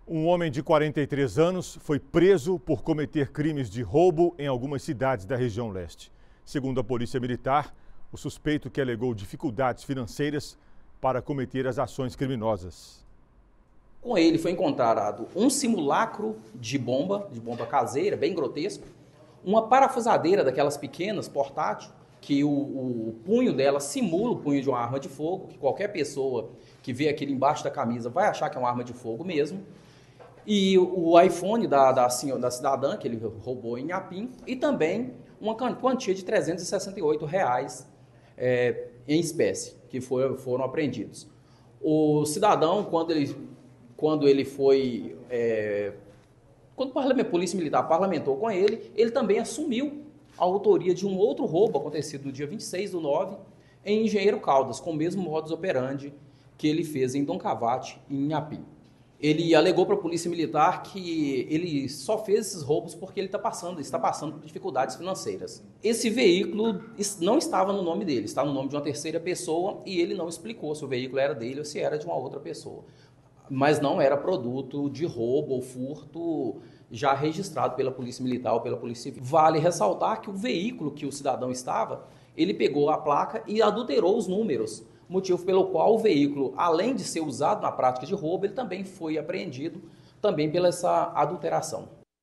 Um homem de 43 anos foi preso por cometer crimes de roubo em algumas cidades da região leste. Segundo a Polícia Militar, o suspeito que alegou dificuldades financeiras para cometer as ações criminosas. Com ele foi encontrado um simulacro de bomba caseira, bem grotesco, uma parafusadeira daquelas pequenas, portátil, que o punho dela simula o punho de uma arma de fogo, que qualquer pessoa que vê aquilo embaixo da camisa vai achar que é uma arma de fogo mesmo. E o iPhone da cidadã, que ele roubou em Inhapim, e também uma quantia de R$368 em espécie, que foram apreendidos. O cidadão, quando a Polícia Militar parlamentou com ele, ele também assumiu a autoria de um outro roubo acontecido no dia 26/9 em Engenheiro Caldas, com o mesmo modus operandi que ele fez em Dom Cavate, em Inhapim. Ele alegou para a Polícia Militar que ele só fez esses roubos porque ele está passando por dificuldades financeiras. Esse veículo não estava no nome dele, está no nome de uma terceira pessoa e ele não explicou se o veículo era dele ou se era de uma outra pessoa. Mas não era produto de roubo ou furto já registrado pela Polícia Militar ou pela Polícia Civil. Vale ressaltar que o veículo que o cidadão estava, ele pegou a placa e adulterou os números, motivo pelo qual o veículo, além de ser usado na prática de roubo, ele também foi apreendido também pela essa adulteração.